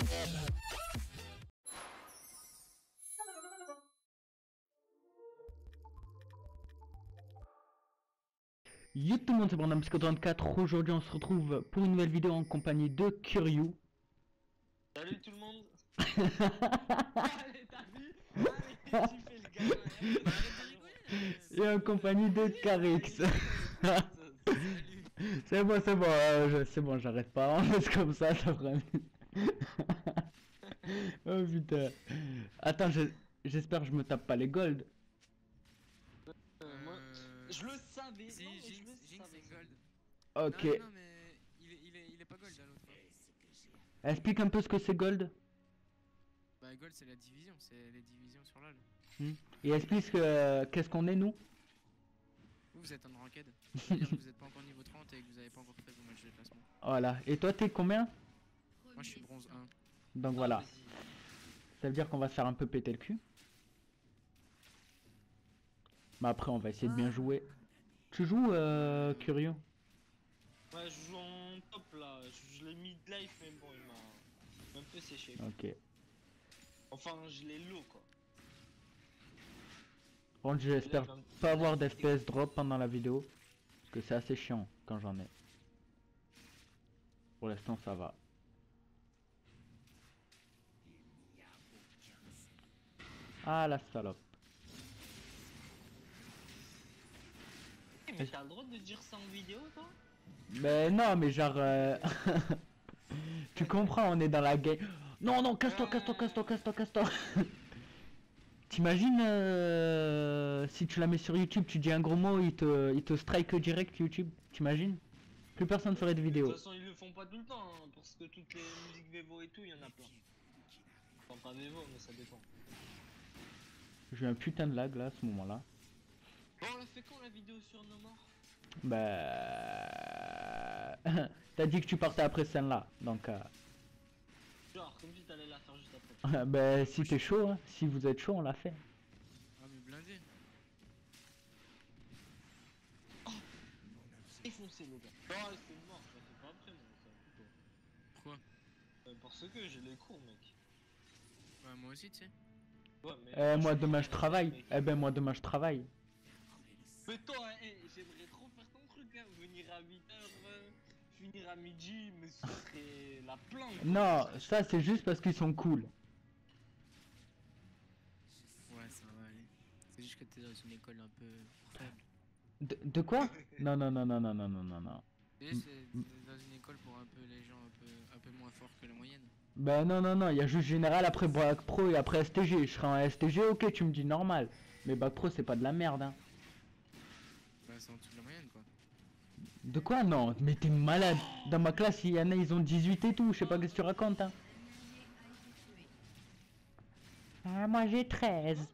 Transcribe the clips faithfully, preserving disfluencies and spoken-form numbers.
Yo tout le monde, c'est Brandon Psycho trente-quatre. Aujourd'hui on se retrouve pour une nouvelle vidéo en compagnie de Curieux. Salut tout le monde. Allez, t'as vu? Allez, tu fais le gars. Et en compagnie de Carix. C'est bon, c'est bon, euh, c'est bon, j'arrête pas, on laisse comme ça, ça fera. Oh putain. Attends, j'espère que je me tape pas les gold. Euh, moi, je le savais. Si, non, mais je le Jinx, savais. c'est gold. Ok. Non, non, mais il est, il est, il est pas gold à l'autre. Explique un peu ce que c'est gold. Bah, gold c'est la division, c'est les divisions sur LoL. Hmm. Et explique euh, qu'est-ce qu'on est nous. Vous, vous êtes en ranked. C'est-à-dire que vous êtes pas encore niveau trente et que vous avez pas encore fait vos matchs de classement. Voilà. Et toi, t'es combien? Moi, je suis bronze un. Donc Ah, voilà. Ça veut dire qu'on va se faire un peu péter le cul. Mais après, on va essayer de bien jouer. Tu joues, euh, Curieux? Ouais, je joue en top là. Je, je l'ai mis de life, mais bon, il m'a un peu séché. Ok. Enfin, je l'ai low quoi. Par contre, j'espère pas avoir d'F P S drop pendant la vidéo. Parce que c'est assez chiant quand j'en ai. Pour l'instant, ça va. Ah, la salope. Mais t'as le droit de dire ça en vidéo, toi? Mais non, mais genre... Euh... tu comprends, on est dans la game. Non, non, casse-toi, casse-toi, casse-toi, casse-toi, casse-toi. T'imagines euh... si tu la mets sur YouTube, tu dis un gros mot, il te, il te strike direct YouTube. T'imagines? Plus personne ferait de vidéo. De toute façon, ils le font pas tout le temps, hein, parce que toutes les musiques Vevo et tout, il y en a plein. Enfin, pas Vevo, mais ça dépend. J'ai eu un putain de lag là, à ce moment-là. Bon, on l'a fait quand la vidéo sur nos morts? Bah... T'as dit que tu partais après celle-là, donc... Euh... Genre, comme si t'allais la faire juste après. bah, si t'es chaud, hein. Si vous êtes chaud, on l'a fait. Ah, mais blindé. Oh, défoncé le gars. Non, c'est mort, ça fait pas après, moi, ça, plutôt. Pourquoi? Euh, parce que j'ai les cours, mec. Ouais, moi aussi, tu sais. Ouais, mais... Eh, moi demain je travaille. Eh ben, moi demain je travaille. Mais toi, hey, j'aimerais trop faire ton truc, hein. Venir à huit heures, euh, finir à midi, mais ce serait la planque. Non, ça c'est juste parce qu'ils sont cool. Ouais, ça va aller. C'est juste que t'es dans une école un peu faible. De, de quoi? Non, non, non, non, non, non, non, non, non. Et c'est dans une école pour un peu les gens un peu, un peu moins forts que la moyenne. Bah non, non, non, il y a juste général, après Bac Pro et après S T G. Je serai en S T G, ok, tu me dis normal. Mais Bac Pro c'est pas de la merde, hein. Bah, c'est en dessous de la moyenne, quoi. De quoi? Non, mais t'es malade. Dans ma classe, il y en a, ils ont dix-huit et tout. Je sais pas qu'est-ce que tu racontes, hein. Ah, moi j'ai treize.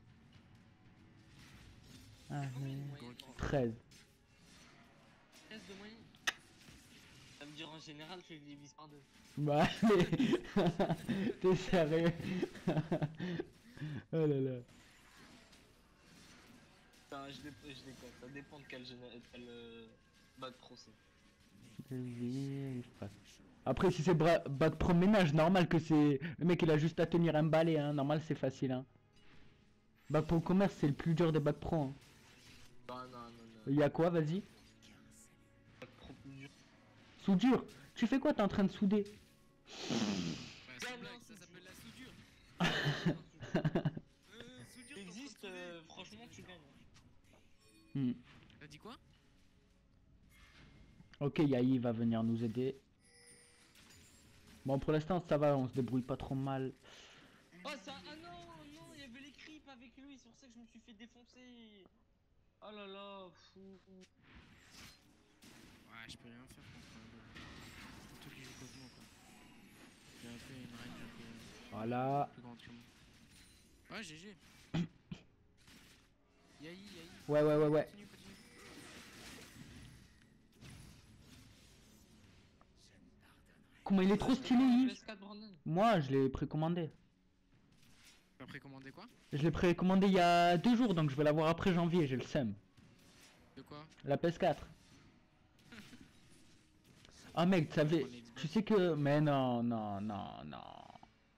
Ah, treize. treize de moyenne. Ça veut dire en général que je divise par deux. Bah allez. T'es sérieux? Oh là là. Enfin, je déconne, je déconne, ça dépend de quel, géné... quel euh, bac pro c'est. Après si c'est bac pro ménage, normal que c'est... Le mec il a juste à tenir un balai, hein. Normal c'est facile, hein. Bac pro commerce c'est le plus dur des bacs pro, hein. Non, non, non, non. Il y a quoi, vas-y? Bac pro plus dur. Soudure. Tu fais quoi? T'es en train de souder? Bah, c'est blague, ça s'appelle la soudure. euh, soudure, Il existe, euh, franchement tu gagnes. Hmm. T'as dit quoi? Ok, Yahi va venir nous aider. Bon, pour l'instant, ça va, on se débrouille pas trop mal. Oh, ça. Ah non, non, il y avait les creeps avec lui, c'est pour ça que je me suis fait défoncer. Oh là là, fou. Ouais, je peux rien faire contre un surtout qu'il joue contre moi, quoi. J'ai un peu une range un peu. Voilà. Plus grande que moi. Ouais, G G. Yahi, Yahi. Ouais, ouais, ouais, ouais. Continue, continue. Comment il est trop stylé, Yi. P S quatre, Brandon. Moi, je l'ai précommandé. T'as précommandé quoi? Je l'ai précommandé il y a deux jours, donc je vais l'avoir après janvier, j'ai le seum. De quoi? La P S quatre. Ah mec, tu savais, tu sais que... Mais non, non, non, non.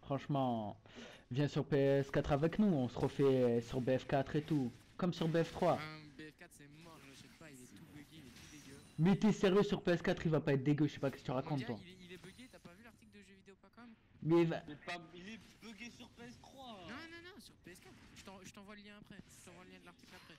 Franchement, viens sur P S quatre avec nous, on se refait sur B F quatre et tout. Comme sur B F trois. Un B F quatre c'est mort, je l'achète pas, il est tout bugué, il est tout dégueu. Mais t'es sérieux sur P S quatre, il va pas être dégueu, je sais pas ce que tu racontes Mondial, toi. il est, il est bugué, t'as pas vu l'article de jeuxvideo point com? Mais va- Il est, pas... il est bugué sur P S trois. Non, non, non, sur P S quatre. Je t'en- je t'envoie le lien après. Je t'envoie le lien de l'article après.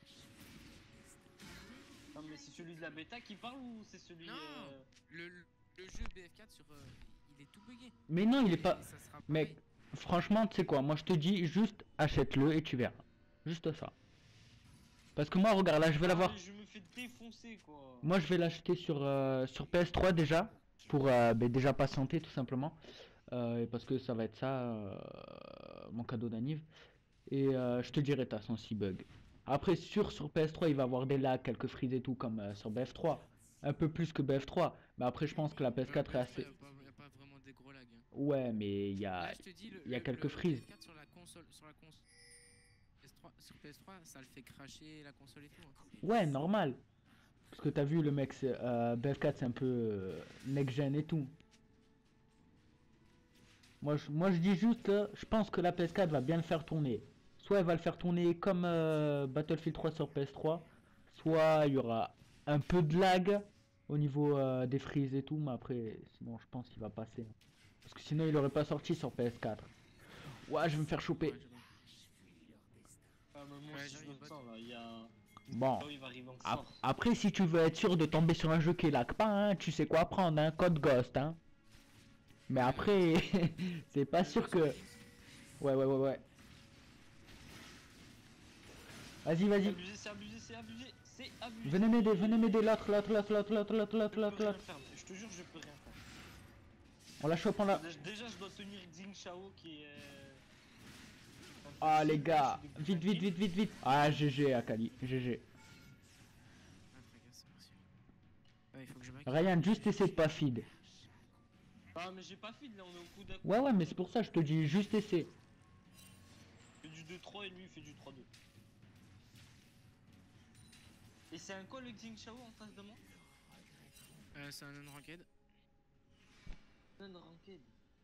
Non mais c'est celui de la bêta qui parle ou c'est celui... Non. euh, Le, le, le jeu B F quatre sur. euh, il est tout bugué. Mais non, il est pas... Et ça sera Mec, pareil. franchement, tu sais quoi, moi je te dis juste achète-le et tu verras. Juste ça. Parce que moi, regarde, là je vais ah, l'avoir... mais je me fais défoncer quoi. Moi je vais l'acheter sur, euh, sur P S trois déjà. Pour euh, ben, déjà patienter tout simplement. Euh, et parce que ça va être ça, euh, mon cadeau d'anniv. Et euh, je te dirai, t'as son six bug. Après, sûr, sur P S trois, il va avoir des lags, quelques frises et tout, comme euh, sur B F trois. Un peu plus que B F trois. Mais après, je pense que la P S quatre est Euh, assez... Y a pas, y a pas vraiment des gros lags. hein. Ouais, mais il y a... Là, je te dis, le, il y a le- quelques le frises. B F quatre sur la console, sur la console. P S trois, sur P S trois, ça le fait cracher la console et tout. hein. Ouais, normal. Parce que t'as vu, le mec, c'est, euh, B F quatre, c'est un peu euh, next-gen et tout. Moi je, moi, je dis juste que je pense que la P S quatre va bien le faire tourner. Soit elle va le faire tourner comme euh, Battlefield trois sur P S trois, soit il y aura un peu de lag au niveau euh, des frises et tout, mais après, sinon je pense qu'il va passer. Parce que sinon il aurait pas sorti sur P S quatre. Ouais, je vais me faire choper. Ouais, je vois. Ah, mais moi Ouais, aussi je j'arrive, le sens là, il y a... Bon. Oh, il va arriver en Ap- force. Après, si tu veux être sûr de tomber sur un jeu qui lag pas, hein, tu sais quoi prendre, hein, code Ghost, hein. Mais après, c'est pas sûr que... Ouais, ouais, ouais, ouais. Vas-y, C'est vas-y. abusé, c'est abusé, c'est abusé, c'est abusé. Venez m'aider, venez m'aider, l'autre, l'autre, l'autre, l'autre, l'autre, l'autre, Je l'autre, peux l'autre, rien l'autre. faire, je te jure, je peux rien faire. On la chope, on la... Déjà- Déjà, je dois tenir Xing Shao qui est... Ah les gars, vite, vite, vite, vite, vite. Ah, G G, Akali, G G. Ah, fracasse, merci. Ouais, il faut que je back. Ryan, juste essaie de pas feed. Ah, mais j'ai pas feed là, on est au coup d'accord. Ouais, ouais, mais c'est pour ça, je te dis, juste essaie. Il fait du deux trois et lui il fait du trois deux. Et c'est un quoi le Xing Shao en face de moi? Euh, c'est un unranked. Non, ranked.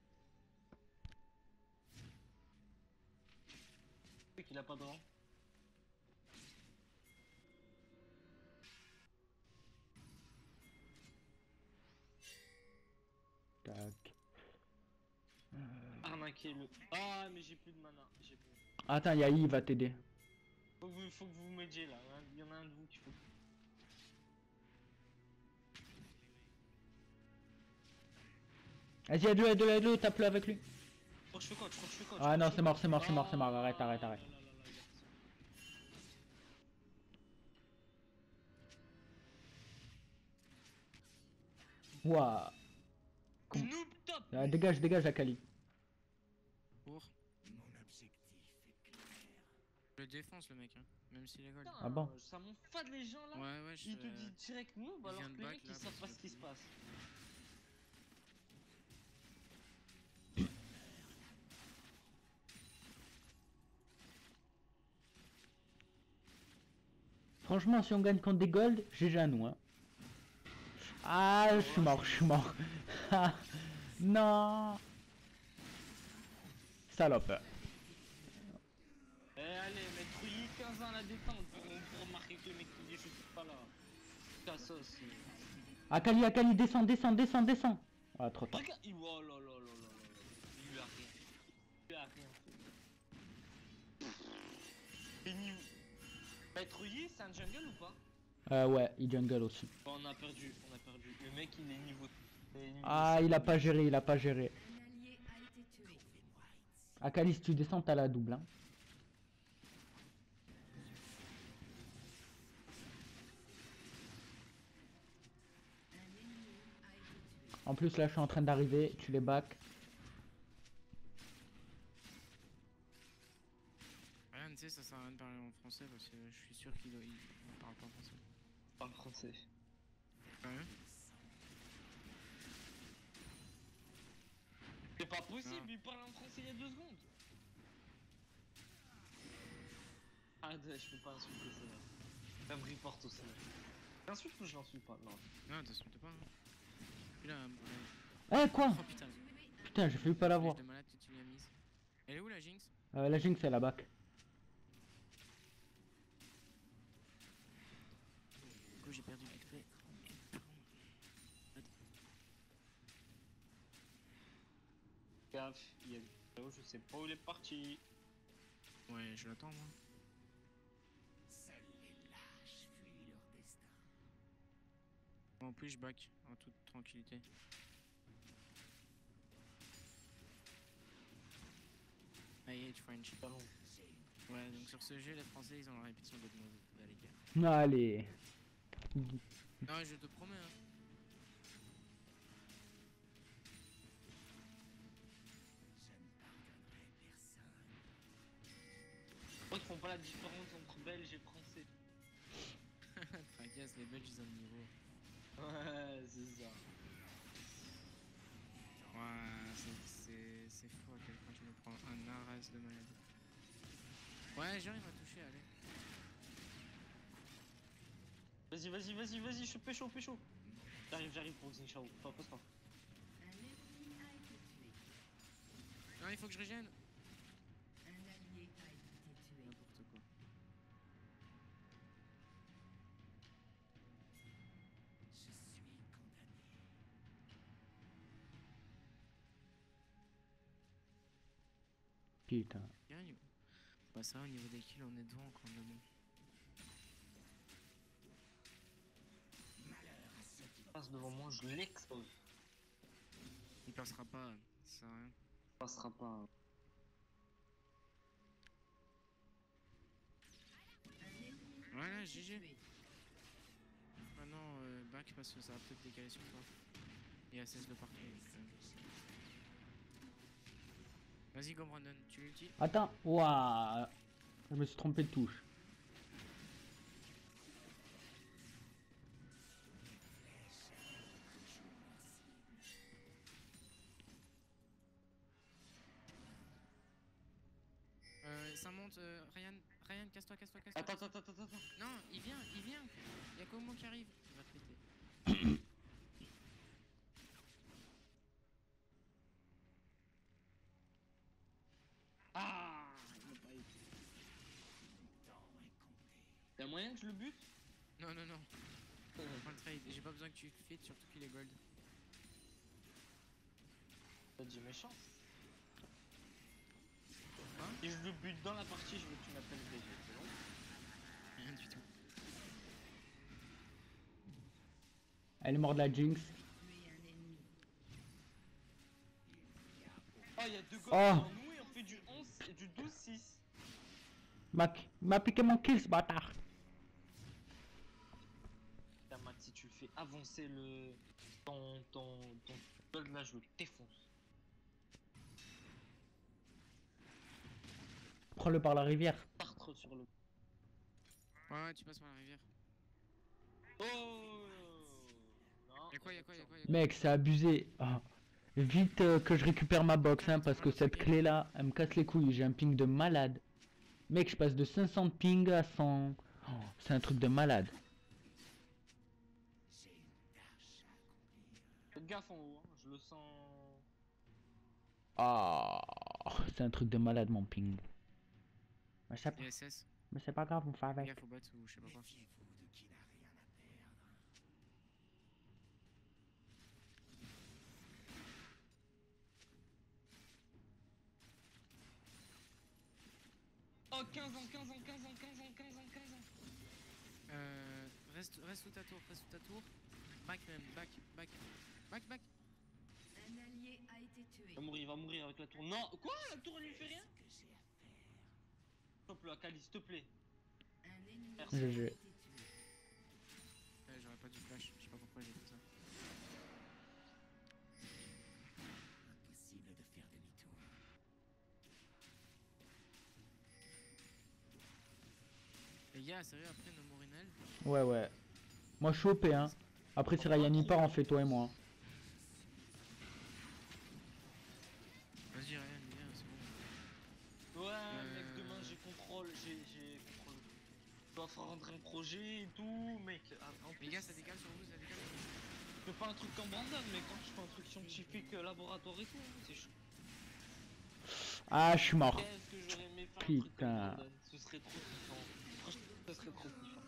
C'est qu'il a pas de rang. Tac. Arnaquer le. Ah, mais j'ai plus de mana. J'ai plus. Attends, Yahi, il va t'aider. Faut que vous, faut que vous m'aidiez là. hein. Il y en a un de vous qui faut. Vas-y, aide-le, aide-le, aide-le, tape-le avec lui. Faut que je fais quoi? Faut que je fais quoi? Ah non, c'est mort, c'est mort, c'est mort, c'est mort, arrête, arrête, arrête. Ouah. Com- Noob top. Ah, dégage, dégage, Akali. Pour. Je le défonce le mec, hein. Même s'il est gold. Putain, Ah bon? Ça m'enfade les gens là. Ouais, ouais, je. Il te dit direct noob il alors vient que de les back, mecs ils là, savent parce pas que- ce qui se passe. Franchement, si on gagne contre des golds, G G à nous, hein. Ah, je suis mort, je suis mort. Ah, non. Salope. Eh allez, mais trouiller quinze ans à la détente pour, pour remarquer que le mec qui dit je suis pas là. Cassos. Akali, Akali, descends, descends, descends, descends. Ah, trop tard. Regarde, il... oh là là là là là là. Il lui a rien. Il lui a rien fait. Et niveau... Bah, trouiller, c'est un jungle ou pas? Euh, ouais, il jungle aussi. Bon, on a perdu, on a perdu. Le mec il est niveau... il est niveau Ah, il a pas géré, il a pas géré. Un allié a été tué. Akali, si tu descends, t'as la double, hein. Un ennemi a été tué. En plus, là, je suis en train d'arriver, tu les back. Rien, tu sais, ça sert à rien de parler en français parce que je suis sûr qu'il il, il parle pas français. Pas français. Ouais. C'est pas possible, Ah. il parle en français il y a deux secondes. Arrête, je peux pas insulter ça là. Ça me reporte aussi. J'insulte ou je l'insulte pas? Non. Non, t'insultes pas. Hein. Puis là, euh, Eh, quoi? oh putain, Putain, j'ai failli pas l'avoir. de malade que tu lui as mise. Elle est où la Jinx? Euh, la Jinx, elle a back. Du coup, j'ai perdu l'X P. Gaffe, il y a Vidéo, je sais pas où il est parti. Ouais, je l'attends moi. En plus, je back en toute tranquillité. I hate French. Pardon. Ouais, donc sur ce jeu, les Français ils ont la répétition de nos. Allez, gars. Allez. Non, je te promets, hein. Pourquoi ils font pas la différence entre belge et français? Tracasse, les Belges ils ont le niveau. Ouais, c'est ça. Ouais, c'est- c'est c'est fou à quel point tu me prends un arras de malade. Ouais, genre il m'a touché, allez. Vas-y, vas-y, vas-y, vas-y, je suis pécho, pécho. J'arrive, j'arrive pour Xing Shao. Enfin, passe pas. Un ennemi a été tué. Non, il faut que je régène. Un allié a été tué. N'importe quoi. Je suis condamné. Putain. Bien, niveau. Bah, ça, au niveau des kills, on est devant quand même. Passe devant moi, je l'expose. Il passera pas, ça sert à rien. Passera pas. Un ennemi Voilà, a été G G. tué. Maintenant, euh, back parce que ça va peut-être décaler sur toi. Il y a seize de partout. donc, euh. Vas-y, go Brandon, tu l'ulti. Attends. Ouah. Je me suis trompé de touche. Euh, ça monte, euh, Ryan, Ryan, casse-toi, casse-toi, casse-toi. Attends, attends, attends, attends, attends. Non, il vient, il vient. Il y a Komo qui arrive. Il va te péter. Ah, il m'a pas eu. Y'a moyen que je le bute? Non, non, non. Prends le trade. J'ai pas besoin que tu le fites, surtout qu'il est gold. T'as dit méchant. Hein? Si je le bute dans la partie, je veux que tu m'appelles B G, c'est bon? Rien du tout. Elle est morte la Jinx. Tué un ennemi. Ah, y'a deux gosses Oh. en nous et on fait du onze et du douze six. M'a il m'a piqué mon kill ce bâtard. Putain, Max, si tu le fais avancer le. ton. ton. ton gold là, je le défonce. Prends-le par la rivière. Tartre sur le. Ouais, ouais, tu passes par la rivière. Oh non. Y'a quoi, y'a quoi, y'a quoi, y'a quoi? Mec, c'est abusé. Ah. Vite euh, que je récupère ma box, hein, parce que cette clé là, elle me casse les couilles. J'ai un ping de malade. Mec, je passe de cinq cents de ping à cent. Oh, c'est un truc de malade. Faites gaffe en haut, hein, je le sens. Ah, c'est un truc de malade mon ping. Mais c'est Il y a S S. mais c'est pas grave, on fait Fais avec. gaffe au bot ou je sais pas quoi. Oh, quinze ans, quinze ans, quinze ans, quinze ans, quinze ans, quinze ans. Euh, reste, reste sous ta tour, reste sous ta tour. Back même, back, back, back, back. Un allié a été tué. Il va mourir, il va mourir avec la tour. Non, quoi? La tour elle lui fait rien? Stop le Akali, s'il te plaît. Un ennemi Merci. a G G. été tué. Ouais, j'aurais pas dû flash, je sais pas pourquoi j'ai fait ça. Impossible de faire demi-tour. Les gars, sérieux, après nos Morinel. Ouais, ouais. Moi je suis O P, hein. Après, si Ryan y part, on fait toi et moi. Vas-y, Ryan, viens, c'est bon. Ouais, Euh. mec, demain j'ai contrôle, j'ai j'ai contrôle. Je dois faire rentrer un projet et tout, mec. Ah, en Les plus, gars, ça décale sur vous, ça décale sur vous. je fais pas un truc comme Brandon, mais quand je fais un truc scientifique, euh, laboratoire et tout, hein, c'est chaud. Ah, je suis mort. Qu'est-ce que j'aurais aimé faire un Putain. truc comme Brandon. Ce serait trop kiffant. Franchement, ce serait trop kiffant.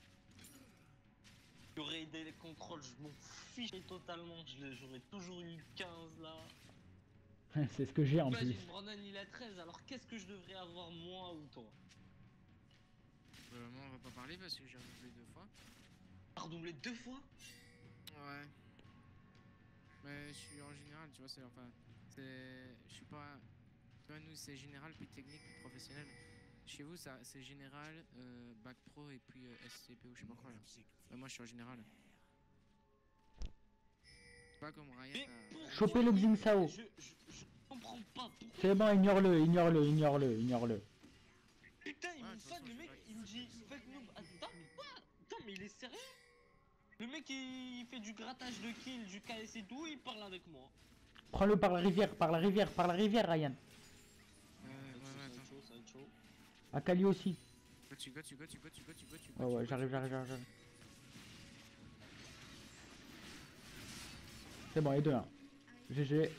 J'aurais aidé les contrôles, je m'en fichais totalement. je l'ai- J'aurais toujours eu quinze là. C'est ce que j'ai en plus. Imagine, Brandon il a treize, alors qu'est-ce que je devrais avoir moi ou toi? Euh, moi, on va pas parler parce que j'ai redoublé deux fois. T'as redoublé deux fois? Ouais. Mais je suis en général, tu vois, c'est enfin. C'est. Je suis pas. Tu vois, nous, c'est général, puis technique, puis professionnel. Chez vous, ça, c'est général, euh, bac pro et puis euh, S C P ou je sais pas quoi là. Bah, moi, je suis en général. C'est pas comme Ryan. Mais euh, pour Choper le Xing Sao. Je, je, je comprends pas pourquoi. C'est bon, ignore-le, ignore-le, ignore-le, ignore-le. Putain, il Ouais, me de toute fan, façon, le je mec, vais- il me dit fake noob. Attends, quoi? Attends, mais il est sérieux? Le mec, il fait du grattage de kill, du K S et tout, il parle avec moi. Prends-le par la rivière, par la rivière, par la rivière, Ryan. Ouais, ouais, ouais, ça va attends. être chaud, ça va être chaud. Akali aussi. Go tu, go tu, go tu, go tu, go tu, go tu, Ouais, go tu, ouais, go j'arrive, tu, j'arrive, go tu. j'arrive. C'est bon, et deux un. G G.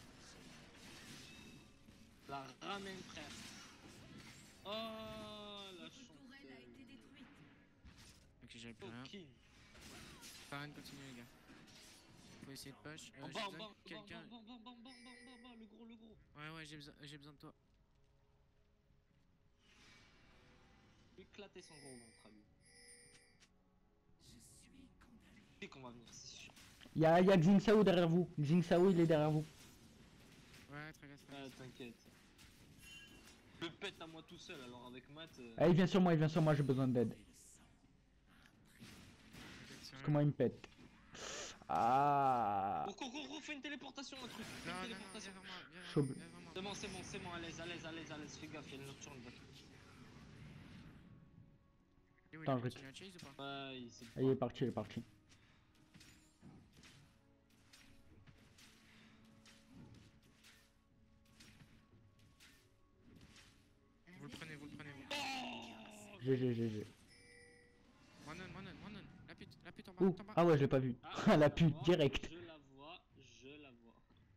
La ramène, frère. Oh, la Votre chance. tourelle a été détruite. Ok, j'avais plus rien. Ok. Pas rien de continuer, les gars. Faut essayer de push. Euh, En j'ai bas, en besoin bas, de en bas, quelqu'un. en bas, en bas, en bas, en bas, en bas, en bas, le gros, le gros. Ouais, ouais, j'ai besoin, j'ai besoin de toi. Éclater son gros ventre à lui. Je sais qu'on va venir, c'est sûr. Y'a y a Xing Sao derrière vous. Xing Sao, il est derrière vous. Ouais, très bien, très Ah, bien. t'inquiète. Je le pète à moi tout seul, alors avec Matt. Euh... Allez, il vient sur moi, il vient sur moi, j'ai besoin d'aide. Parce que moi, il me pète. Ah. Oh, cours, cours, cours, fais une téléportation, un truc. Fais Non, une non, non, viens téléportation. vers moi, viens vers Chaud. moi, viens vers moi. C'est bon, c'est bon, c'est bon, à l'aise, à l'aise, à l'aise, à l'aise. Fais gaffe, y'a une nocturne là. Et oui, il Attends, a je continué à chase ou pas? Ouais, il s'est Ah, il est parti, il est parti. Vous le prenez, vous le prenez, vous. Oh G G, G G. Monon, Monon, Monon. La pute, la pute en bas, Ouh. en bas. Ah ouais, je l'ai pas vu. Ah, La je pute, vois, direct. Je la vois, je la vois.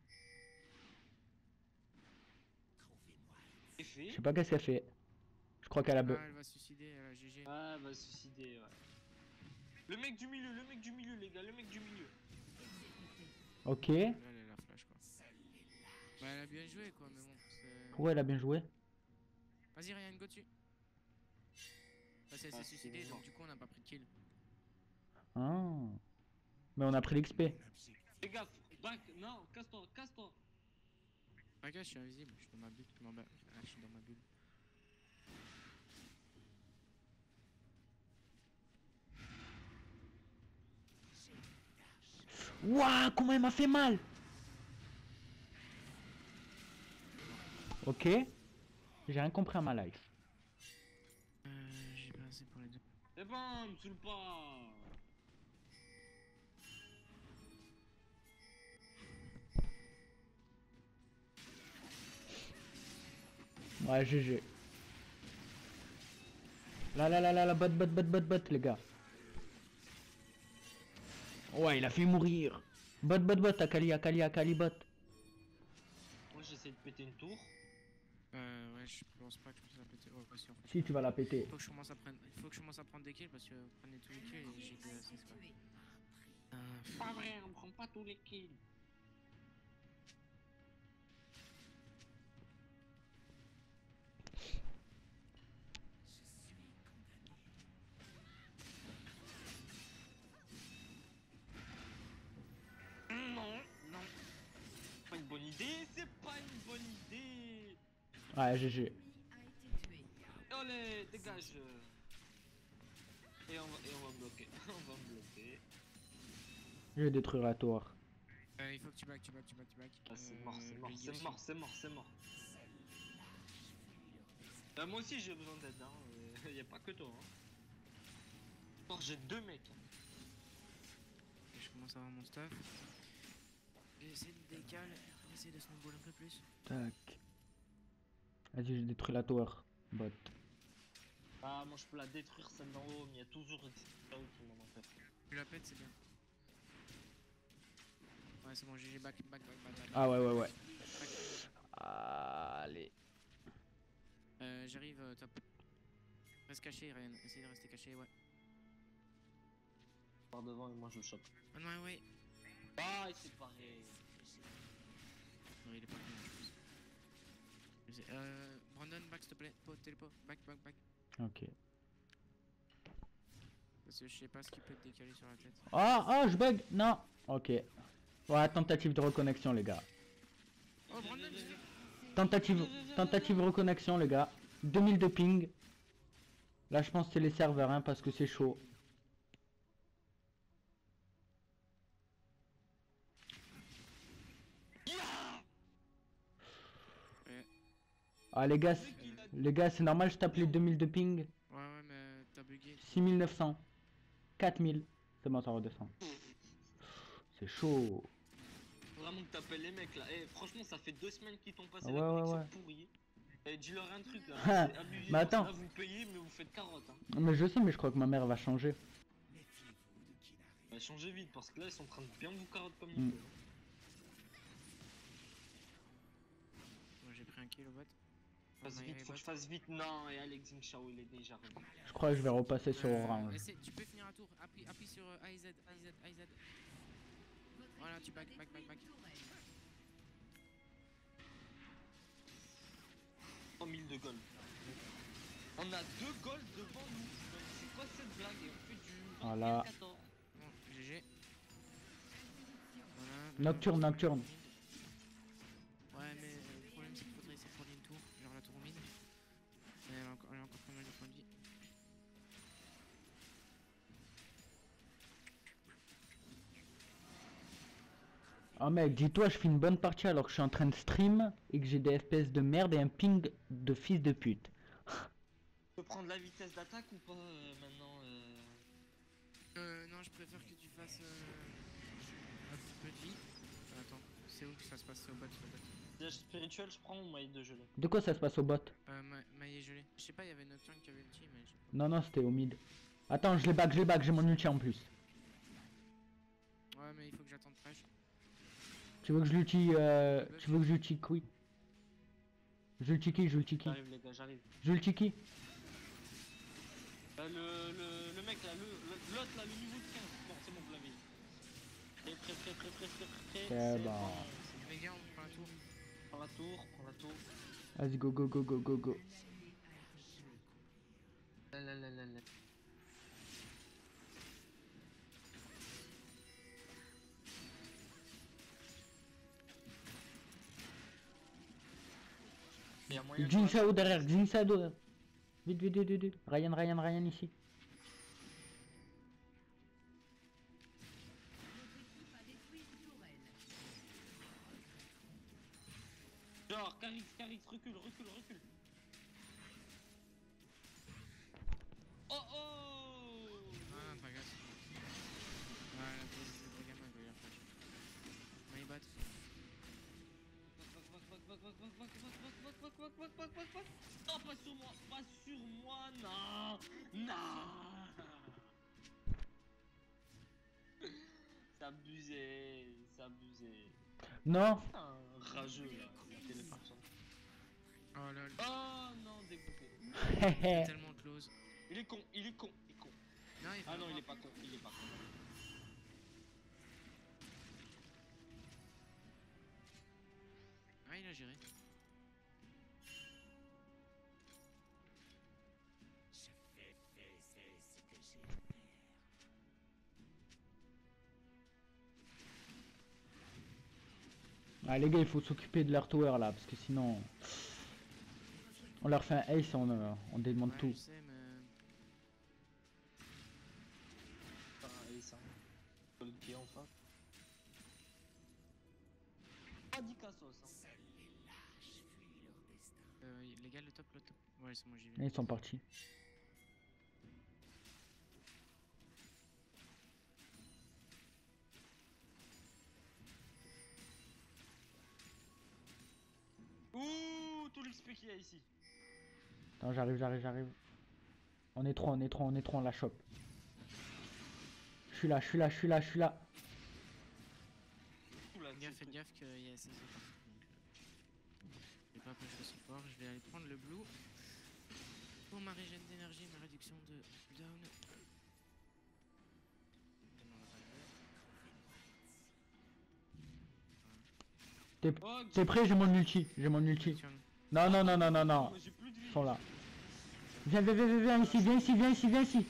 C'est Je fait. sais pas qu'est-ce qu'elle fait. Je crois qu'elle a be... Ah, elle va se suicider, elle a G G. Ah, va se suicider, ouais. Le mec du milieu, le mec du milieu, les gars, le mec du milieu. Ok. Là, elle est la flash, quoi. Bah, elle a bien joué, quoi, mais bon, c'est... Ouais, elle a bien joué. Vas-y, Ryan, go dessus. Bah, c'est Ah, s'est suicidé, c'est donc mort. du coup, on n'a pas pris de kill. Ah. Mais on a pris l'X P. Fais gaffe, back, non, casse-toi, casse-toi. Ah, gars, je suis invisible, je suis dans ma bulle. Dans ma... Ah, je suis dans ma bulle. Ouah, comment elle m'a fait mal. Ok. J'ai rien compris à ma life. Euh, j'ai pas assez pour les deux. C'est bon, me saoule pas. Ouais, G G. Là, là, là, là, là, bot, bot, bot, bot, bot, les gars. Ouais, il a fait mourir. Bot, bot, bot, Akali, Akali, Akali, bot. Moi, j'essaie de péter une tour. Euh, ouais, je pense pas que je puisse la péter. Ouais, ouais, si, en fait. Si, tu vas la péter. Faut que je commence à prendre, faut que je commence à prendre des kills parce que vous prenez tous les kills et j'ai que six quoi. Tué. Euh, Pas vrai, on prend pas tous les kills. Non, non. Pas une bonne idée, c'est pas une bonne idée. Ouais, G G. L'ennemi a été tué. Allez, dégage. Et on va, et on va me bloquer. On va me bloquer. Je vais détruire la tour. euh, il faut que tu back, tu back, tu back, tu back. Ah, c'est Euh, mort, c'est mort, lui c'est aussi. mort, c'est mort, c'est mort. Bah, moi aussi j'ai besoin d'aide, hein. Y a pas que toi. Hein. Or, j'ai deux mecs. Et je commence à avoir mon stuff. J'essaie de décaler, j'essaie de snowball un peu plus. Tac. Vas-y, j'ai détruit la tour. Bot. Ah, moi je peux la détruire celle d'en haut, mais y a toujours une là où qui m'en en fait. Tu la pètes, c'est bien. Ouais, c'est bon, G G, back, back, back, back, back. Ah ouais, ouais, ouais. Back. Allez. Euh, J'arrive euh, top. Reste caché, Ryan. Essaye de rester caché, ouais. Par devant et moi je le chope. Oh non, ouais. Ah, c'est pareil. Non, il est pas con, je pense. Je sais- Euh, Brandon, back s'il te plaît. Po, télépo. Back, back, back. Ok. Parce que je sais pas ce qui peut te décaler sur la tête. Ah, ah, je bug. Non. Ok. Ouais, tentative de reconnexion, les gars. Oh, Brandon, tu fais. Tentative, tentative de reconnexion, les gars. deux mille de ping. Là, je pense que c'est les serveurs, hein, parce que c'est chaud. Ouais, Ah, les gars, c'est- les gars, c'est normal, je tape les deux mille de ping. ouais, ouais, mais t'as bugué. six mille neuf cents. quatre mille. C'est bon, ça redescend. C'est chaud. Faut vraiment que t'appelles les mecs là. Eh, franchement, ça fait deux semaines qu'ils t'ont passé Ouais, la ouais, connexion ouais. pourrie. Eh, dis-leur un truc là. Ah, c'est abusé. mais attends. Là, vous payez, mais vous faites carotte. Hein. Mais je sais, mais je crois que ma mère va changer. Bah, changez vite parce que là, ils sont en train de bien vous carotte comme Mm. il faut. Moi, j'ai pris un kill au bot. Fasse Oh, my vite, faut bot. que je fasse vite. Non, et Alex Xiao, il est déjà revenu. Je crois que je vais repasser sur Euh, orange. essaie- tu peux finir un tour. Appuie, appuie sur euh, A I Z, A I Z, A I Z. Voilà, tu back, back, back, back. cent mille de gold. On a deux gold devant nous. Donc, c'est quoi cette blague? Et on fait du Voilà. vingt quatorze. Bon, G G. Voilà. Nocturne, nocturne. Ouais, mais euh, le problème c'est qu'il faudrait essayer de prendre une tour, genre la tour au mid. Mais elle a encore, elle a encore pas mal de points de vie. Oh mec, dis-toi, je fais une bonne partie alors que je suis en train de stream et que j'ai des F P S de merde et un ping de fils de pute. Tu peux prendre la vitesse d'attaque ou pas euh, maintenant euh... Euh, non, je préfère que tu fasses euh, un petit peu de vie. Euh, attends, c'est où que ça se passe? C'est au bot, c'est au bot. Siège spirituel, je prends ou maille de gelée? De quoi ça se passe au bot? Euh, ma maille est gelée. Je sais pas, il y avait Nocturne qui avait ulti, mais je sais Non, non, c'était au mid. Attends, je les back, je les back, j'ai mon ulti en plus. pas. Ouais, mais il faut que j'attende fraîche. Tu veux que je l'ulti euh... Tu veux que je l'ulti qui? Je l'ulti qui? Je l'ulti qui? J'arrive les gars, j'arrive. Je l'ulti qui? Euh, le, le, le mec là, le- le- l'autre là, le niveau de quinze. Bon, c'est bon, vous l'avez. Prêt, prêt, prêt, prêt, prêt, prêt, prêt. Eh C'est bah. bon. Les gars, on prend un tour. Prends la tour, prends la tour. Vas-y, go, go, go, go, go, go. La, la, la, la, la. Il y a moyen Jin que- Sao derrière, Jin Sao derrière. Vite, vite, vite, vite, vite. Ryan, Ryan, Ryan ici. Genre, Carix, Carix, recule, recule, recule. Oh oh! Ah, pas grave. Ouais, la pause de gamin, il va y avoir flash. My bot. Oh, pas sur moi, pas sur moi, non, non. C'est abusé, c'est abusé. Non. Un rageux là, il a téléporté. Oh lol. Oh non, dégoûté. Hehe. Tellement close. Il est con, il est con, il est con. Non, il faut Ah non, il l'avoir. est pas con, il est pas con. Ah, il a géré. Ah les gars, il faut s'occuper de leur tower là, parce que sinon... On leur fait un ace et on, euh, on démonte Ouais, tout. je sais, mais. Enfin, et ça. Le pied en face. Pas dit Cassos, hein. Euh, les gars, le top, le top. Ouais, c'est moi, j'y vais. Et ils sont partis. Ouh, tout l'X P qu'il y a ici. Attends, j'arrive, j'arrive, j'arrive. On est trois, on est trois, on est trois, on la chope. Je suis là, je suis là, je suis là, je suis là. Tout là, Faites gaffe, tout faites le gaffe qu'il y a S S de partout. Donc, euh, pas push aussi fort. Je vais aller prendre le blue. Pour ma régène d'énergie, ma réduction de cooldown. T'es Oh, t'es prêt? J'ai mon ulti. J'ai mon ulti. Non, non, non, non, non, non. moi, j'ai plus de vie. Ils sont là. Viens, viens, viens, viens, viens ici, viens ici, viens ici, viens ici.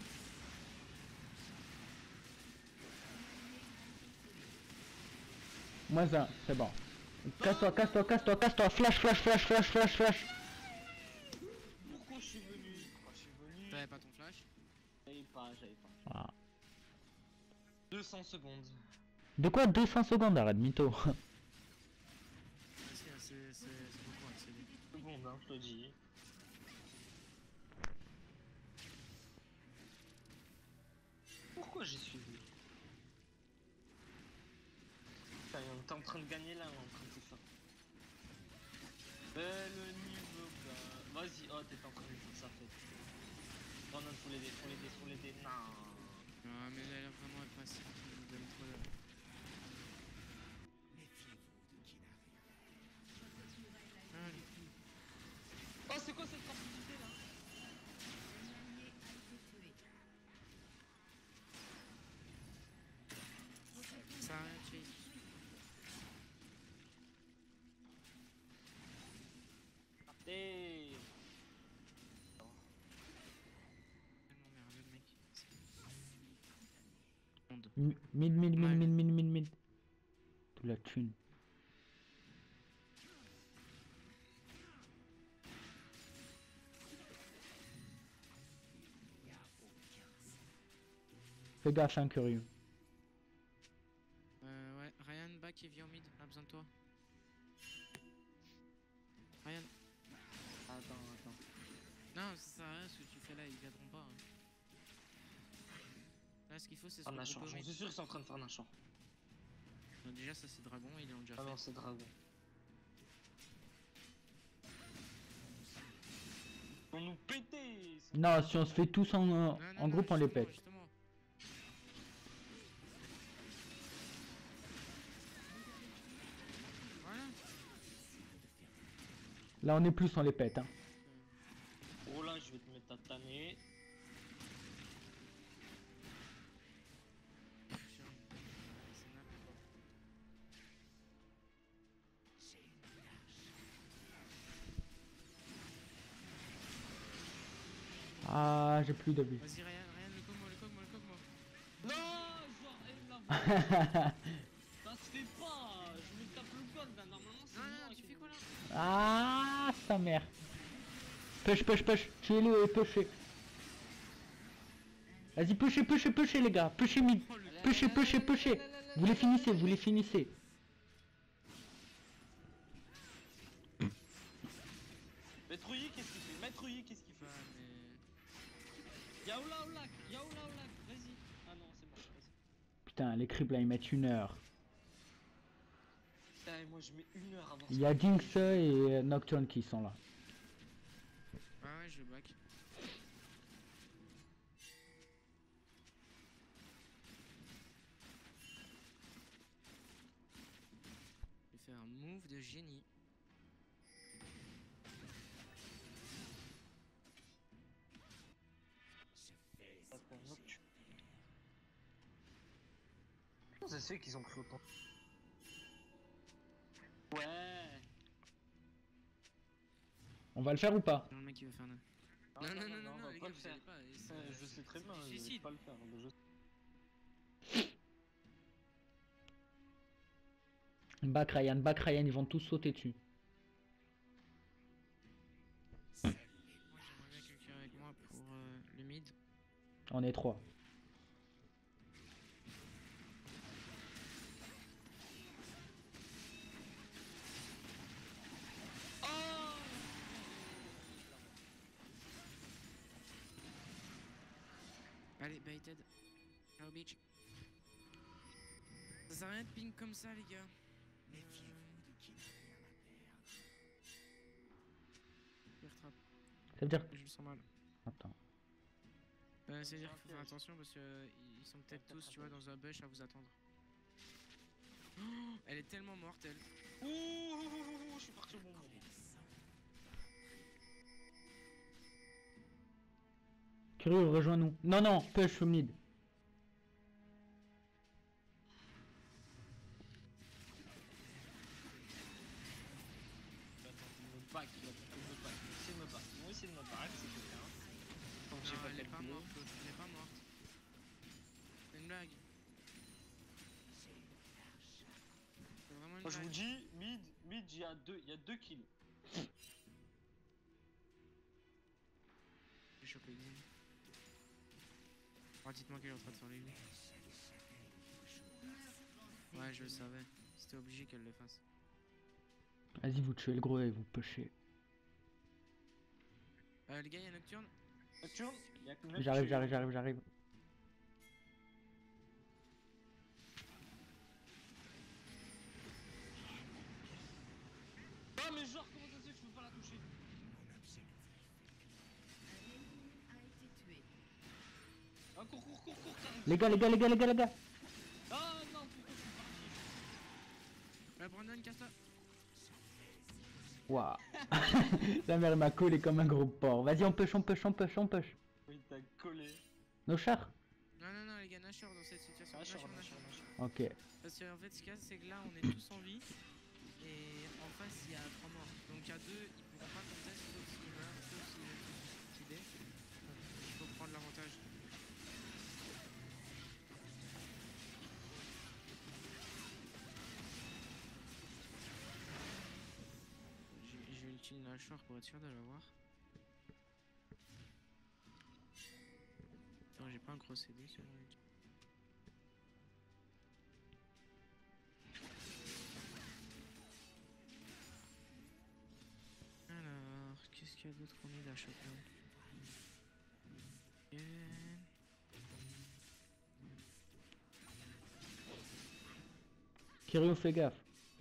Moins un, c'est bon. Casse-toi, casse-toi, casse-toi, casse-toi. Flash, flash, flash, flash, flash, flash. Pourquoi je suis venu? Pourquoi je suis venu? T'avais pas ton flash? J'avais pas, j'avais pas. Ah. deux cents secondes. De quoi deux cents secondes? Arrête, mytho. Ah, si, hein, c'est c'est- c'est beaucoup, hein, c'est bien. Secondes, hein, je te dis. Pourquoi j'ai suivi? Putain, on est en train de gagner là, on est en train de tout faire. Euh, le niveau, bah... Vas-y, oh, t'es en train de faire ça, fait. Oh non, faut l'aider, faut l'aider, faut l'aider, non. Ah, mais elle a l'air vraiment agressive. Il me donne trop de... Allez. Oh, c'est quoi cette rapidité là? Un allié a été tué. Ça a rien chase. Hey. Tellement merdeux le mec. Monde. Mid, mid, mid, Ouais. mid, mid, mid, mid. Tout la thune. Fais gaffe, hein, curieux. Euh, ouais, Ryan, back et vient en mid, on a besoin de toi. Ryan. Attends, attends. Non, ça sert à rien ce que tu fais là, ils viendront pas. Hein. Là, ce qu'il faut, c'est se Un achat, regrouper au j'en mid. suis sûr qu'ils sont en train de faire un achat. Donc déjà, ça c'est dragon, ils l'ont déjà Ah fait. non, c'est dragon. Ils vont nous péter. ils sont- Non, si on se fait tous en, Non, non, en non, groupe, on les justement, pète. justement. Voilà. Là, on est plus, on les pète. Hein. Oh là, je vais te mettre à tanner. Putain, c'est n'importe quoi. Ah, j'ai plus de vie. Vas-y, Ryan, Ryan, le coque-moi, le coque-moi, le coque-moi. Non, genre, elle l'a Ça se fait pas. Je me tape le code, là. Normalement, c'est Non, moi non, non, tu qui- fais quoi là? Ah, sa mère. Push, push, push. Tuez-le et pushez. Vas-y, pushez, pushez, pushez, les gars. Pushez mid. Oh, le... Pushez, pushez, pushez. Vous les finissez, vous les finissez. Maître Yi, qu'est-ce qu'il fait? Maître Yi, qu'est-ce qu'il fait? Ah, mais... Yaoula au lac, Yaoula au lac, vas-y. Ah non, c'est bon, vas-y. Putain, les creeps là, ils mettent une heure. Putain, et moi je mets une heure avant Il y a Jinx et Nocturne qui sont là. Ah ouais, je back. Je vais faire un move de génie. Attends, Nocturne. Comment ça se fait qu'ils ont pris autant? Ouais. On va le faire ou pas? Non, le mec il veut faire un... Non, Non, non, non, non, on non, va les pas gars, le vous faire. allez pas... c'est- Euh, je sais très bien, c'est je vais suicide. pas le faire. mais je- Back Ryan, back Ryan, ils vont tous sauter dessus. Moi j'aimerais bien quelqu'un avec moi pour euh, le mid. On est trois. Allez, baited. Ciao, bitch. Ça sert à rien de ping comme ça, les gars. Méfiez-vous de qui n'a rien à perdre. Trap. Ça veut dire... Je me sens mal. Attends. Euh, C'est-à-dire qu'il faut faire attention parce que euh, ils sont peut-être tous, tu vois, dans un bush à vous attendre. Oh, elle est tellement morte, elle. Ouh, je suis parti au bon moment. Curieux, rejoins-nous. Non, non, push au mid. Attends, il me back, il me back, il essaie de me back. Ils vont essayer de me back, c'est quelqu'un. Donc j'ai Non, pas elle est pas calculé. morte, l'autre, elle est pas morte. C'est une blague. C'est vraiment une Moi je vous blague. dis, mid, mid, il y a deux, il y a deux kills. J'ai chopé une. Oh, dites-moi qu'elle est en train de faire les loups. Ouais, je le savais. C'était obligé qu'elle le fasse. Vas-y, vous tuez le gros et vous pushez. Euh, les gars, il y a Nocturne. Nocturne, il y a que neuf J'arrive, kills. j'arrive, j'arrive, j'arrive. Ah mais genre comment ça se fait que je peux pas la toucher? Un ennemi a été tué. Ah cours cours cours cours Karim. Les gars, les gars, les gars, les gars, les gars. Ah non pourquoi je suis parti? Euh, Brandon, casse-toi. Waouh. La mère m'a collé comme un gros porc. Vas-y, on push, on push, on push, on push. Oui t'as collé. Nos chars. Non, non, non, les gars, Nashor dans cette situation. Ah Nashor, Nashor, Nashor. Nashor, Nashor. Ok. Parce qu'en fait, ce qu'il y a, c'est que là, on est tous en vie. Et en face, il y a trois morts. Donc, à deux, ils pourront pas contest sauf s'il meurt, sauf s'il est suicidé. Il faut prendre l'avantage. Je je vais utiliser Nashor pour être sûr de l'avoir. Attends, j'ai pas un gros C D sur mon ulti. Alors, qu'est-ce qu'il y a d'autre qu'on est à choper? Ok. Kirio, fais gaffe.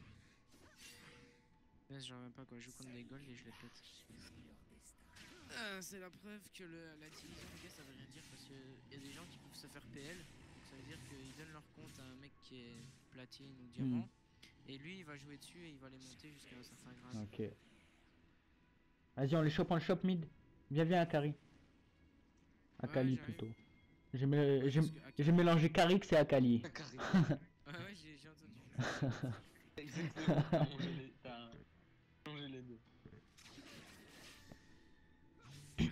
Là, j'en reviens pas quoi, je joue contre des golds et je les pète. Euh, c'est la preuve que le, la division, les gars, ça veut rien dire parce qu'il y a des gens qui peuvent se faire P L. Donc ça veut dire qu'ils donnent leur compte à un mec qui est platine ou diamant. Et lui, il va jouer dessus et il va les monter jusqu'à un certain grade. Ok. Vas-y, on les chope, on les chope mid. Viens, viens, Akari. Akali j'arrive. plutôt. J'ai mé- j'ai- parce que Akali- j'ai mélangé Karix et Akali. Karim. Ouais, ouais, j'ai j'ai entendu. Exactement, t'as mangé les, t'as mangé les deux. Alors.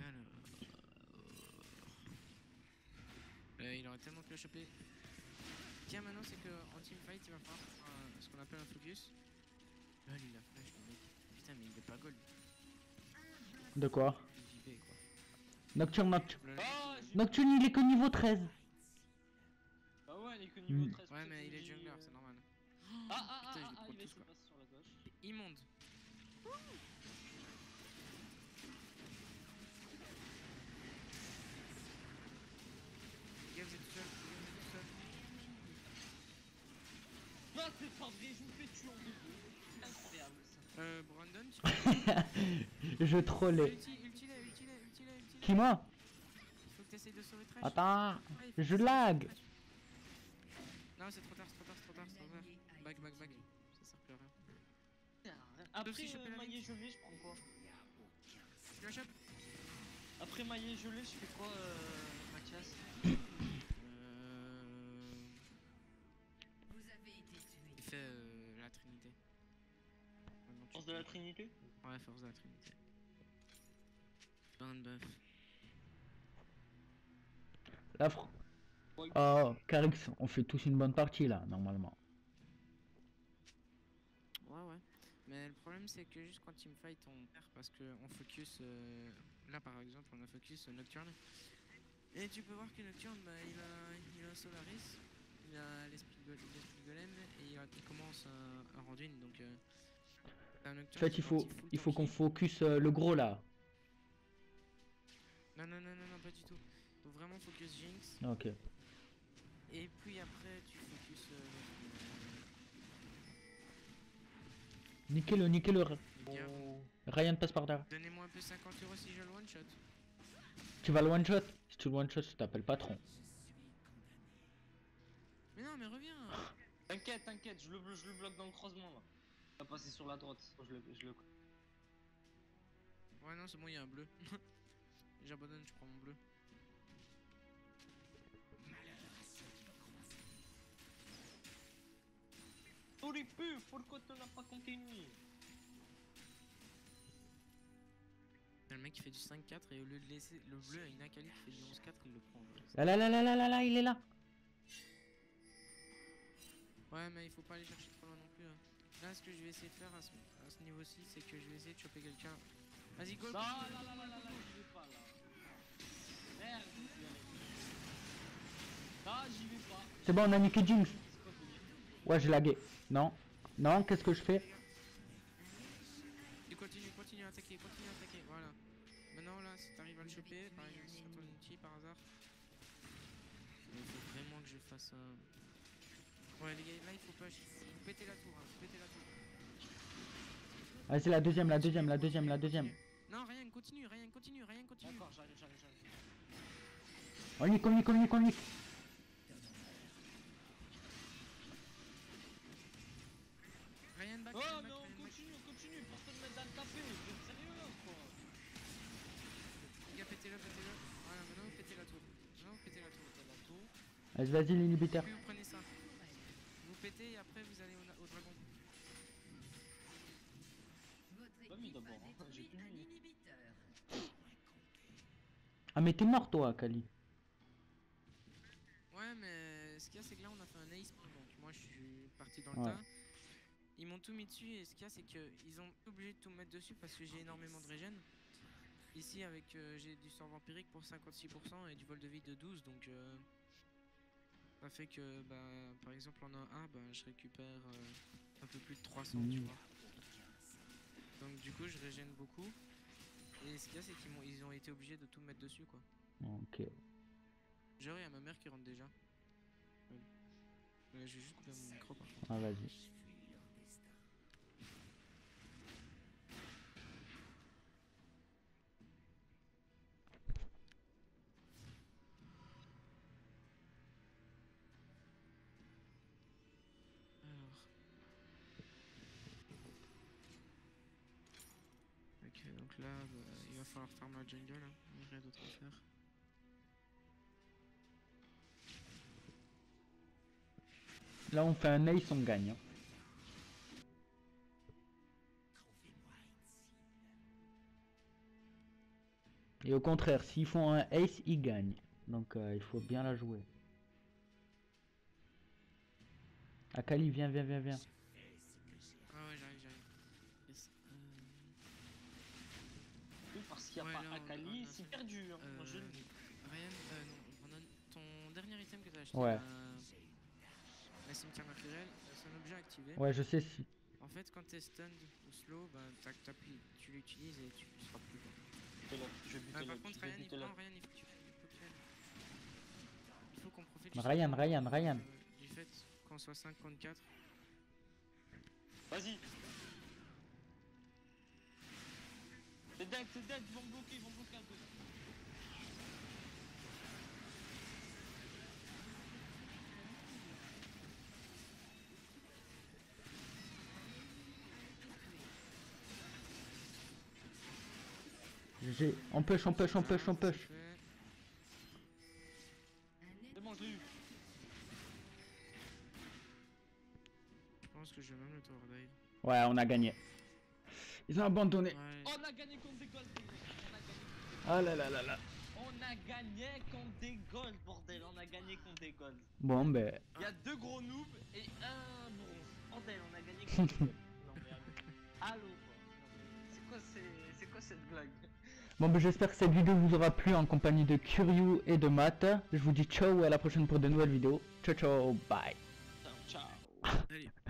Euh, il aurait tellement pu le choper. Tiens, maintenant, c'est qu'en teamfight, il va falloir faire un- ce qu'on appelle un focus. Là, il a flash, le mec. Putain, mais il est pas gold. De quoi? Il vivait, quoi. Nocturne, Nocturne. Le- Ah j'ai... Nocturne, il est que niveau treize. Ah ouais il est que niveau Mm. treize. Ouais, peut-être mais il que est j'ai- jungler, c'est normal. Ah ah ah Putain, je ah, les ah prends il va tous, essayer de quoi. passer sur la gauche. Immonde. Les gars, vous êtes tout seuls. Les gars, vous êtes tout seuls. Ah c'est pas vrai, je me fais tuer en deux. Incroyable ça. Euh, Brandon, tu Je trollais. Ulti, ulti là, ulti là, ulti là, ulti là. Qui, moi? Il faut que t'essayes de sauver Trash. Attends. Ouais, il faut que Je t'essayes de lag. sauver Thresh. Non, c'est trop tard, c'est trop tard, c'est trop tard, c'est trop tard. L'allié a Back, été back, back. tué. Ça sert plus à rien. Après si je chope euh, la maillet gelé je prends quoi? Tu la chopes? Après maillet gelé je fais quoi euh, Mathias? Euh... Vous avez été tué. Il fait euh, la Trinité. Maintenant, tu Force de peux- la Trinité? Ouais, force de la Trinité. Burn buff. La fr... Ouais. Oh, Karix, on fait tous une bonne partie là, normalement. Ouais, ouais. Mais le problème, c'est que juste quand teamfight, on perd parce qu'on focus. euh, Là, par exemple, on a focus euh, Nocturne. Et tu peux voir que Nocturne, bah, il, a, il a un Solaris, il a l'esprit de l'esprit de golem et il, a- il commence un, un Randuin. Donc, euh, un Nocturne En fait, qui il faut, est parti full il faut qu'on tanky. focus euh, le gros là. Non, non, non, non, non, pas du tout. Faut vraiment focus Jinx. Ok. Et puis après, tu focus. Euh, Niquez-le, niquez-le. les gars. Ryan passe par derrière. Donnez-moi un peu cinquante euros si je le one shot. Tu vas le one shot. Si tu le one shot, je t'appelle patron. Mais non, mais reviens. T'inquiète, t'inquiète, je le, blo- je le bloque dans le croisement là. Il va passer sur la droite, je le, je le... Ouais, non, c'est bon, il y a un bleu. J'abandonne, je prends mon bleu. les pubs, pourquoi tu n'as pas continué? Le mec qui fait du cinq quatre et au lieu de laisser le bleu à une Akali qui fait du onze quatre, il le prend. Là là là là là là là, il est là. Ouais, mais il faut pas aller chercher trop loin non plus. Hein. Là, ce que je vais essayer de faire à ce, à ce niveau-ci, c'est que je vais essayer de choper quelqu'un. Vas-y, go! Non, là, là, là, là, là, là, j'y vais pas là. Merde, j'y vais aller. Non, j'y vais pas. C'est bon, on a niqué Jinx. C'est quoi ce délire? Ouais, j'ai lagué. Non. Non, qu'est-ce que je fais? Tu continues, continue à attaquer, continue à attaquer, voilà. Maintenant là, si t'arrives à le choper, par exemple sur ton outil par hasard. Il faut vraiment que je fasse un... Ouais les gars, là il faut pas... Vous pétez la tour, hein, vous pétez la tour. Vas-y, la deuxième, la deuxième, la deuxième, la deuxième. Non, rien, continue, rien, continue, rien, continue. D'accord, j'arrive, j'arrive, j'arrive. On nique, on nique, on nique, on nique. Rien de back, Oh rien de mais back, on rien de back. continue, on continue, personne m'aide à le taper, vous êtes sérieux là quoi? Les gars, pétez-le, pétez-le. Voilà, maintenant vous pétez la tour. Maintenant vous pétez la tour. T'as la tour. Vas-y, vas-y, l'inhibiteur. Puis vous prenez ça. Vous pétez et après vous allez au, na- au dragon. Votre Pas mis équipe d'abord, a hein, j'ai détruit plus un mis. inhibiteur. Ah, mais t'es mort, toi, Kali. Ouais, mais ce qu'il y a, c'est que là on a fait un ace. Donc moi je suis parti dans le Ouais. tas. Ils m'ont tout mis dessus et ce qu'il y a, c'est qu'ils ont obligé de tout mettre dessus parce que j'ai énormément de régène. Ici, avec euh, j'ai du sort vampirique pour cinquante-six pour cent et du vol de vie de douze, donc euh, ça fait que, bah, par exemple, en un un, bah, je récupère euh, un peu plus de trois cents, tu Mhm. vois. Donc du coup, je régène beaucoup. Et ce qu'il y a, c'est qu'ils m'ont, ils ont été obligés de tout mettre dessus, quoi. Ok. Genre, il y a ma mère qui rentre déjà. Ouais. Euh, je vais juste couper mon micro, par contre. Ah, vas-y. Alors. Ok, donc là, bah, il va falloir faire ma jungle, hein. Il n'y a rien d'autre à faire. Là, on fait un ace, on gagne. Hein. Et au contraire, s'ils font un ace, ils gagnent. Donc, euh, il faut bien la jouer. Akali, viens, viens, viens, viens. Ah ouais, j'arrive, j'arrive. Yes. Euh, Oui, parce qu'il n'y a Ouais, pas là, on- Akali, on a c'est fait- perdu. Hein. euh, Moi, je le dis. Ryan, euh, non, Brandon, ton dernier item que t'as acheté, Ouais. la, la cimetière naturelle, euh, c'est un objet activé. Ouais, je sais si. En fait, quand t'es stunned ou slow, bah, t'as- t'appuies- tu l'utilises et tu seras plus quoi. Buter la- Je vais buter Ah, la- par contre, je vais Ryan, il, buter la- non, Ryan, il faut que tu, il faut que tu aides. Il faut qu'on profite. Ryan, justement, Ryan, Ryan. euh, du fait qu'on soit cinq contre quatre. Vas-y. C'est dead, c'est dead, ils vont me bloquer, ils vont me bloquer un peu. J'ai... On push, on push, on push, on Voilà, push. c'est fait. Un C'est bon, je l'ai eu. Je pense que je vais même le tower dive. Ouais, on a gagné. Ils ont abandonné. Ouais. On a gagné contre des golds, les gars. On a gagné. Ah là là là là. On a gagné contre des golds, bordel. On a gagné contre des golds. Bon, ben... Il y a deux gros noobs et un bronze. Bordel, on a gagné contre des golds. Non mais allô. Allô quoi. Non, mais C'est quoi, c'est... c'est quoi cette blague? Bon, ben j'espère que cette vidéo vous aura plu en compagnie de Kuryu et de Matt. Je vous dis ciao et à la prochaine pour de nouvelles vidéos. Ciao, ciao, bye. Ciao, ciao. Allez.